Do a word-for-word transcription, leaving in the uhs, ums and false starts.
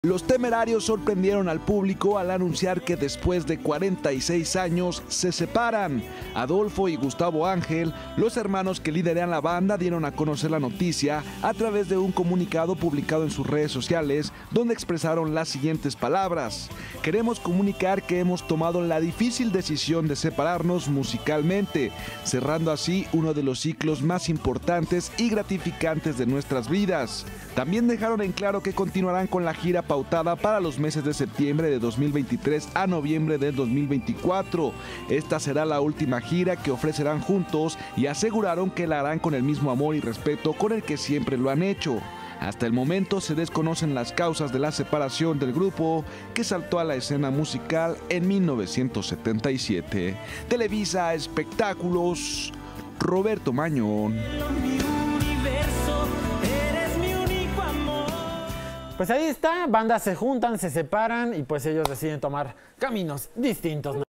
Los Temerarios sorprendieron al público al anunciar que después de cuarenta y seis años se separan. Adolfo y Gustavo Ángel, los hermanos que lideran la banda, dieron a conocer la noticia a través de un comunicado publicado en sus redes sociales, donde expresaron las siguientes palabras: queremos comunicar que hemos tomado la difícil decisión de separarnos musicalmente, cerrando así uno de los ciclos más importantes y gratificantes de nuestras vidas. También dejaron en claro que continuarán con la gira pautada para los meses de septiembre de dos mil veintitrés a noviembre del dos mil veinticuatro. Esta será la última gira que ofrecerán juntos y aseguraron que la harán con el mismo amor y respeto con el que siempre lo han hecho. Hasta el momento se desconocen las causas de la separación del grupo, que saltó a la escena musical en mil novecientos setenta y siete. Televisa Espectáculos, Roberto Mañón. Pues ahí está, bandas se juntan, se separan y pues ellos deciden tomar caminos distintos.